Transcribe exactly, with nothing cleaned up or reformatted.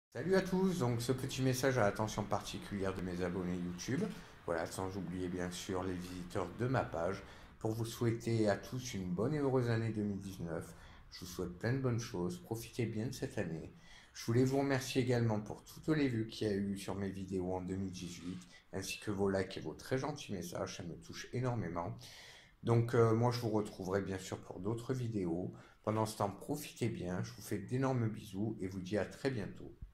Salut à tous, donc ce petit message à l'attention particulière de mes abonnés YouTube, voilà, sans oublier bien sûr les visiteurs de ma page, pour vous souhaiter à tous une bonne et heureuse année deux mille dix-neuf. Je vous souhaite plein de bonnes choses, profitez bien de cette année. Je voulais vous remercier également pour toutes les vues qu'il y a eu sur mes vidéos en deux mille dix-huit, ainsi que vos likes et vos très gentils messages, ça me touche énormément. Donc euh, moi je vous retrouverai bien sûr pour d'autres vidéos. Pendant ce temps, profitez bien, je vous fais d'énormes bisous et vous dis à très bientôt.